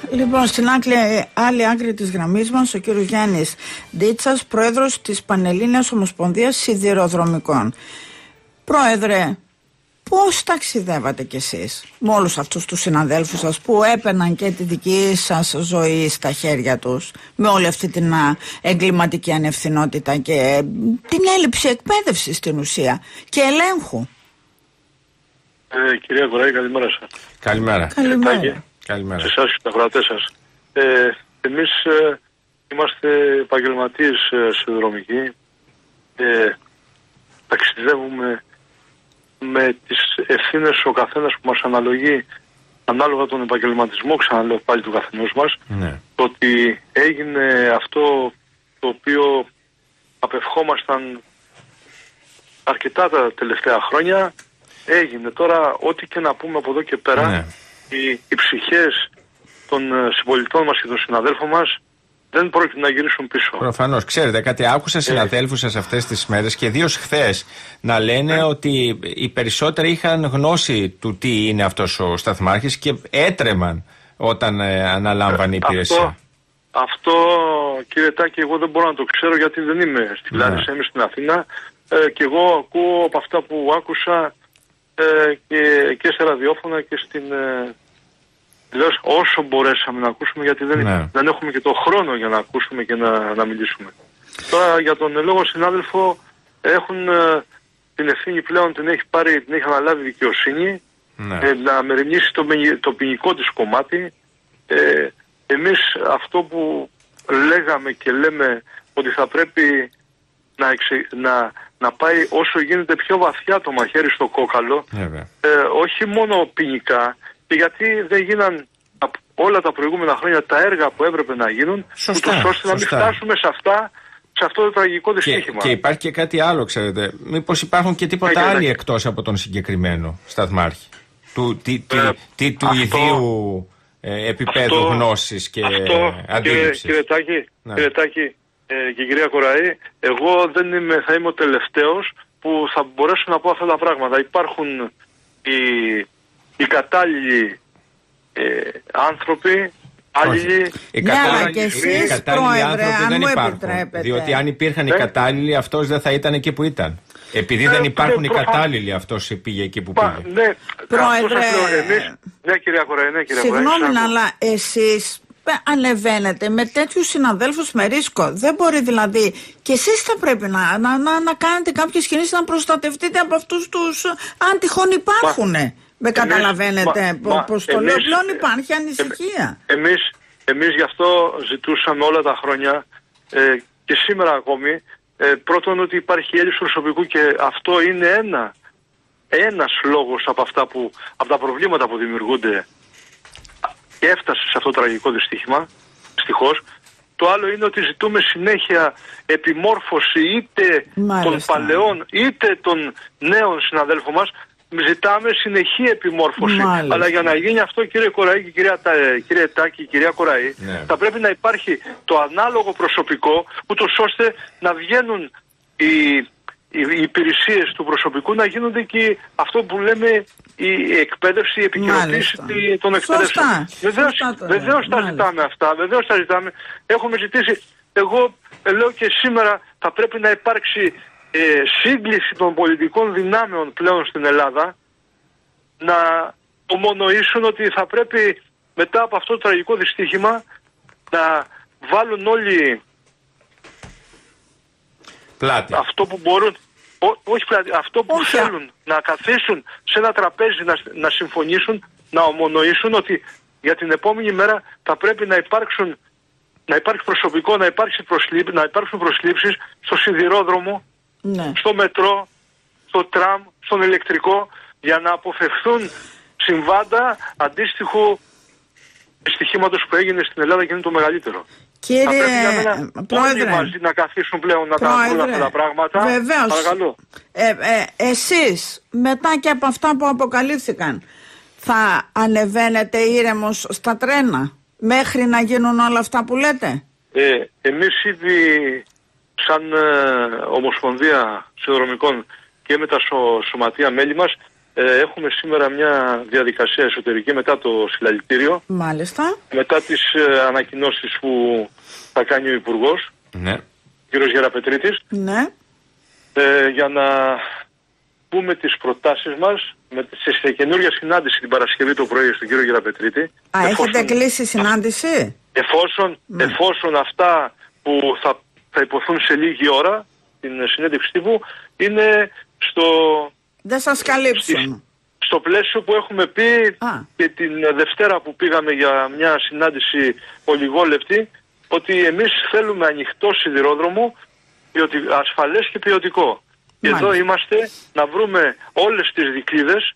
Λοιπόν, στην άλλη άκρη της γραμμής μας, ο κύριος Γιάννης Ντίτσας, πρόεδρος της Πανελλήνιας Ομοσπονδίας Σιδηροδρομικών. Πρόεδρε, πώς ταξιδεύατε κι εσείς με όλους αυτούς τους συναδέλφους σας που έπαιρναν και τη δική σας ζωή στα χέρια τους, με όλη αυτή την εγκληματική ανευθυνότητα και την έλλειψη εκπαίδευσης στην ουσία και ελέγχου? Κυρία Κοράη, καλημέρα σας. Καλημέρα. Καλημέρα. Σε εσάς και τους ακροατές σας. Εμείς είμαστε επαγγελματίες σιδηροδρομικοί. Ταξιδεύουμε με τις ευθύνες ο καθένας που μας αναλογεί ανάλογα τον επαγγελματισμό, ξαναλέω πάλι του καθενός μας. Ναι. Το ότι έγινε αυτό το οποίο απευχόμασταν αρκετά τα τελευταία χρόνια, έγινε. Τώρα ό,τι και να πούμε από εδώ και πέρα, ναι, οι ψυχές των συμπολιτών μας και των συναδέλφων μας δεν πρόκειται να γυρίσουν πίσω. Προφανώς. Ξέρετε κάτι, άκουσα συναδέλφους σας αυτές τις μέρες και ιδίως χθες να λένε ότι οι περισσότεροι είχαν γνώση του τι είναι αυτός ο σταθμάρχης και έτρεμαν όταν αναλάμβανε η υπηρεσία. Αυτό, κύριε Τάκη, εγώ δεν μπορώ να το ξέρω γιατί δεν είμαι στη Λάρισα, είμαι στην Αθήνα και εγώ ακούω από αυτά που άκουσα και σε ραδιόφωνα και στην όσο μπορέσαμε να ακούσουμε, γιατί δεν έχουμε και το χρόνο για να ακούσουμε και να μιλήσουμε. Τώρα για τον λόγο συνάδελφο έχουν την ευθύνη πλέον, την έχει αναλάβει η δικαιοσύνη, να μεριμνήσει το ποινικό της κομμάτι. Εμείς αυτό που λέγαμε και λέμε ότι θα πρέπει να πάει όσο γίνεται πιο βαθιά το μαχαίρι στο κόκαλο, όχι μόνο ποινικά, και γιατί δεν γίναν όλα τα προηγούμενα χρόνια τα έργα που έπρεπε να γίνουν, ούτως ώστε να μην φτάσουμε σε αυτό το τραγικό δυστύχημα. Και υπάρχει και κάτι άλλο, ξέρετε. Μήπως υπάρχουν και τίποτα άλλοι εκτός από τον συγκεκριμένο σταθμάρχη, του ιδίου επίπεδου γνώσης και αντίληψης. Κύριε Τάκη και κυρία Κοραή, εγώ θα είμαι ο τελευταίος που θα μπορέσω να πω αυτά τα πράγματα. Υπάρχουν οι κατάλληλοι άνθρωποι, άλλοι. Οι κατάλληλοι άνθρωποι δεν υπάρχουν. Διότι αν υπήρχαν οι κατάλληλοι, αυτός δεν θα ήταν εκεί που ήταν. Επειδή δεν υπάρχουν οι κατάλληλοι, αυτός πήγε εκεί που πήγε. Ναι, Πρόεδρε, ναι, κυρία Κοραή, συγγνώμη, αλλά εσείς ανεβαίνετε με τέτοιους συναδέλφους με ρίσκο. Δεν μπορεί δηλαδή. Και εσείς θα πρέπει να κάνετε κάποιες κινήσεις να προστατευτείτε από αυτούς τους, αν τυχόν υπάρχουν. Με καταλαβαίνετε πως το λέω, πλέον υπάρχει ανησυχία. Εμείς γι' αυτό ζητούσαμε όλα τα χρόνια και σήμερα ακόμη, πρώτον ότι υπάρχει έλλειψη προσωπικού και αυτό είναι ένας λόγος από τα προβλήματα που δημιουργούνται και έφτασε σε αυτό το τραγικό δυστύχημα, δυστυχώς. Το άλλο είναι ότι ζητούμε συνέχεια επιμόρφωση είτε των παλαιών είτε των νέων συναδέλφων μας. Ζητάμε συνεχή επιμόρφωση. Αλλά για να γίνει αυτό, κύριε Κοραή και κύριε Τάκη, κυρία Κοραή, θα πρέπει να υπάρχει το ανάλογο προσωπικό, ούτως ώστε να βγαίνουν οι υπηρεσίες του προσωπικού, να γίνονται και αυτό που λέμε η εκπαίδευση, η επικαιροποίηση των εκπαίδευσεων. Βεβαίως τα ζητάμε αυτά, βεβαίως τα ζητάμε. Έχουμε ζητήσει, εγώ λέω και σήμερα, θα πρέπει να υπάρξει σύγκληση των πολιτικών δυνάμεων πλέον στην Ελλάδα, να ομονοήσουν ότι θα πρέπει μετά από αυτό το τραγικό δυστύχημα να βάλουν όλοι πλάτη. Αυτό που μπορούν, όχι πλάτη, αυτό που θέλουν, να καθίσουν σε ένα τραπέζι να συμφωνήσουν, να ομονοήσουν ότι για την επόμενη μέρα θα πρέπει να υπάρξει προσωπικό, να υπάρξουν προσλήψεις στο σιδηρόδρομο, στο μετρό, στο τραμ, στον ηλεκτρικό, για να αποφευθούν συμβάντα αντίστοιχου δυστυχήματος που έγινε στην Ελλάδα και είναι το μεγαλύτερο. Κύριε Πρόεδρε, όλοι μαζί να καθίσουν πλέον να τα βρουν αυτά τα πράγματα. Βεβαίως. Παρακαλώ. Εσείς μετά και από αυτά που αποκαλύφθηκαν θα ανεβαίνετε ήρεμος στα τρένα μέχρι να γίνουν όλα αυτά που λέτε? Εμείς ήδη σαν Ομοσπονδία Σιδηροδρομικών και με τα σωματεία μέλη μας έχουμε σήμερα μια διαδικασία εσωτερική μετά το συλλαλητήριο. Μάλιστα. Μετά τις ανακοινώσεις που θα κάνει ο Υπουργός, Ναι. κ. Γεραπετρίτης. Ναι. Για να πούμε τις προτάσεις μας σε καινούργια συνάντηση την Παρασκευή το πρωί στον κύριο Γεραπετρίτη. Έχετε κλείσει συνάντηση? Εφόσον αυτά που θα υποθούν σε λίγη ώρα την συνέντευξη τύπου είναι δεν σας καλύψουν. στο πλαίσιο που έχουμε πει και την Δευτέρα που πήγαμε για μια συνάντηση ολιγόλεπτη, ότι εμείς θέλουμε ανοιχτό σιδηρόδρομο, ασφαλές και ποιοτικό. Και εδώ είμαστε να βρούμε όλες τις δικλείδες,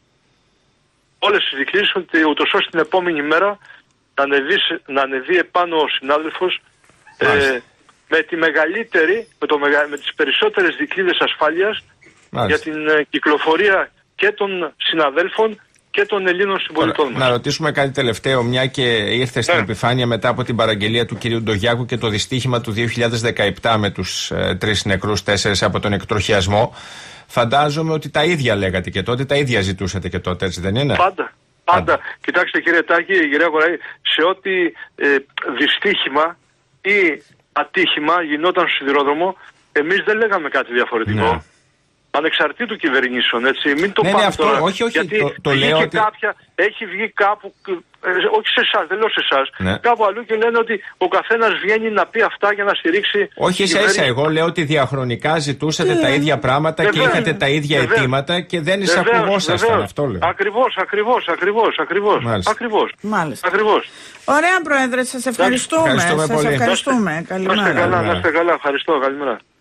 ούτως ώστε την επόμενη μέρα να ανεβεί επάνω ο συνάδελφος με τη μεγαλύτερη, με τις περισσότερες δικλείδες ασφάλειας για την κυκλοφορία και των συναδέλφων και των Ελλήνων συμπολιτών μας. Να ρωτήσουμε κάτι τελευταίο, μια και ήρθε στην επιφάνεια μετά από την παραγγελία του κυρίου Ντογιάκου και το δυστύχημα του 2017 με τους 3 νεκρούς, 4 από τον εκτροχιασμό. Φαντάζομαι ότι τα ίδια λέγατε και τότε, τα ίδια ζητούσατε και τότε, έτσι δεν είναι? Πάντα. Κοιτάξτε κύριε Τάκη, κυρία Κοραή, σε ό,τι δυστύχημα ή ατύχημα γινόταν στο σιδηρόδρομο, εμείς δεν λέγαμε κάτι διαφορετικό. Ναι. Ανεξαρτήτου κυβερνήσεων, έτσι. Μην το πάμε αυτό, τώρα. Όχι, γιατί το λέω ότι... έχει βγει κάπου, όχι σε εσάς, δεν λέω σε εσάς, κάπου αλλού και λένε ότι ο καθένας βγαίνει να πει αυτά για να στηρίξει. Όχι εσάς, εγώ λέω ότι διαχρονικά ζητούσατε τα ίδια πράγματα και είχατε τα ίδια αιτήματα και δεν εισακουγόσασταν. Αυτό λέω. Ακριβώς. Μάλιστα. Ωραία, Πρόεδρε, σας ευχαριστούμε. Ευχαριστούμε πολύ. Καλημέρα. Να είστε καλά, ευχαριστώ, καλημέρα.